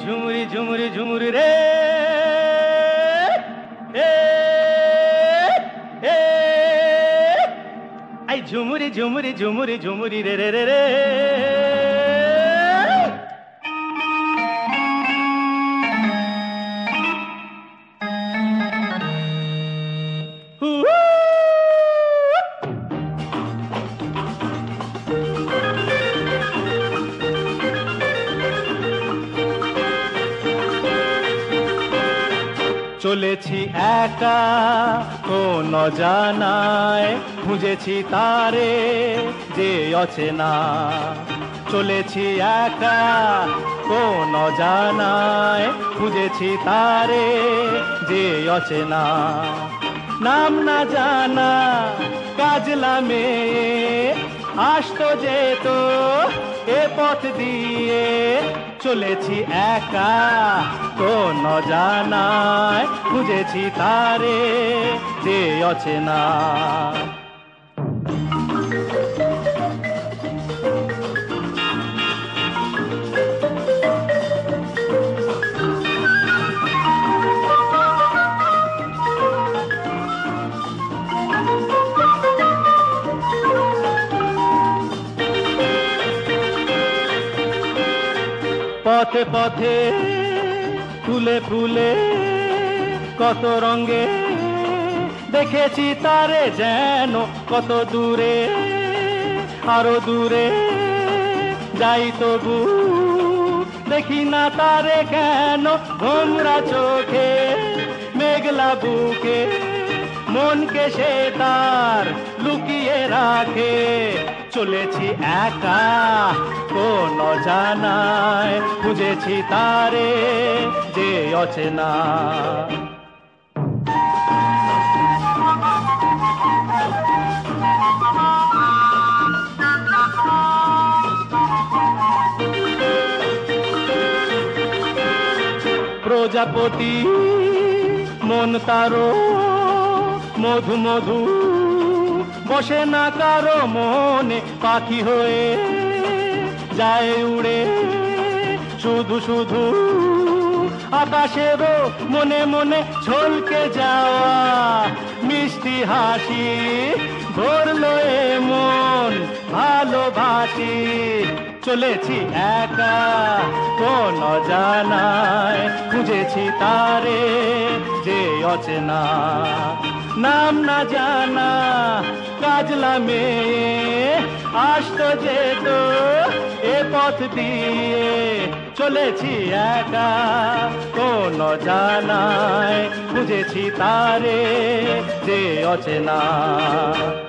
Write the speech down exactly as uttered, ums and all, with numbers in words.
ঝুমুরি ঝুমুরি ঝুমুরি রে এ A I ঝুমুরি ঝুমুরি ঝুমুরি ঝুমুরি রে রে রে রে চলেছি একা কোন জানায় খুঁজেছি তারে যে অচেনা চলেছি একা কোন জানায় খুঁজেছি তারে যে অচেনা নাম না জানা কাজলা মেয়ে আসতো যেত এ পথ দিয়ে চলেছি একা কোন জানায় খুঁজেছি তারে যে অচেনা পথে পথে ফুলে ফুলে কত রঙে দেখেছি তারে যেন কত দূরে আরো দূরে যাই তবু দেখি না তারে কেন ঘোমরা চোখে মেঘলা বুকে মনকে সে তার লুকিয়ে রাখে চলেছি একা কোন জানায় খুঁজেছি তারে যে অচেনা প্রজাপতি মন তারো মধু মধু বসে না কারো মনে পাখি হয়ে যায় উড়ে শুধু শুধু আকাশেরও মনে মনে ছলকে যাওয়া মিষ্টি হাসি ধরলো মন ভালোবাসি চলেছি একা কোন জানায় খুঁজেছি তারে যে অচেনা নাম না জানা কাজলা মেয়ে আসতো যেত এ পথ দিয়ে চলেছি একা কোন জানায় খুঁজেছি তারে যে অচেনা